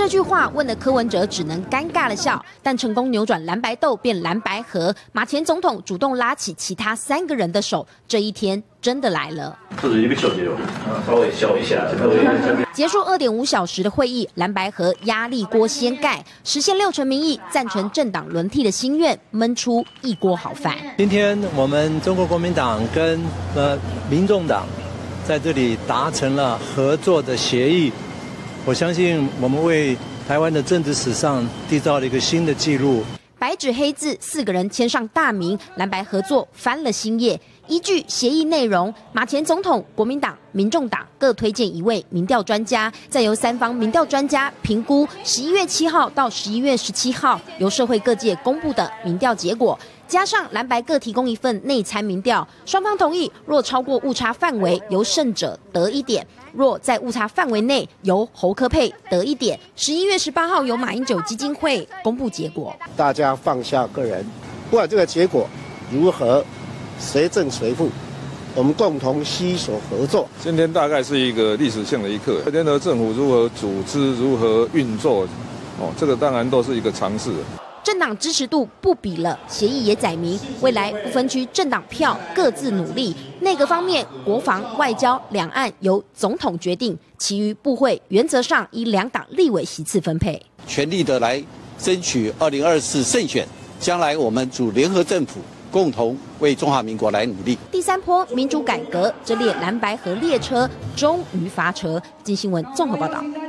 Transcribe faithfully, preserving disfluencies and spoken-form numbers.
这句话问的柯文哲只能尴尬的笑，但成功扭转蓝白斗变蓝白合。马前总统主动拉起其他三个人的手，这一天真的来了。 这是一个小节哦，稍微笑一下。 结束二点五小时的会议，蓝白合压力锅掀盖，实现六成民意赞成政党轮替的心愿，焖出一锅好饭。 今天我们中国国民党跟呃民众党在这里达成了合作的协议。我相信我们为台湾的政治史上缔造了一个新的纪录。 白纸黑字，四个人签上大名，蓝白合作翻了新页。依据协议内容，马前总统、国民党、民众党各推荐一位民调专家，再由三方民调专家评估十一月七号到十一月十七号由社会各界公布的民调结果，加上蓝白各提供一份内参民调，双方同意，若超过误差范围，由胜者得一点。若在误差范围内，由侯科佩得一点。十一月十八号由马英九基金会公布结果。 大家放下个人，不管这个结果如何，谁正谁负，我们共同携手合作。 今天大概是一个历史性的一刻，联合政府如何组织、如何运作，哦，这个当然都是一个尝试。 政党支持度不比了，协议也载明未来不分区政党票各自努力。内阁方面，国防、外交、两岸由总统决定，其余部会原则上依两党立委席次分配， 全力的来争取二零二四胜选，将来我们组联合政府，共同为中华民国来努力。 第三波民主改革，这列蓝白合列车终于发车。经新闻综合报道。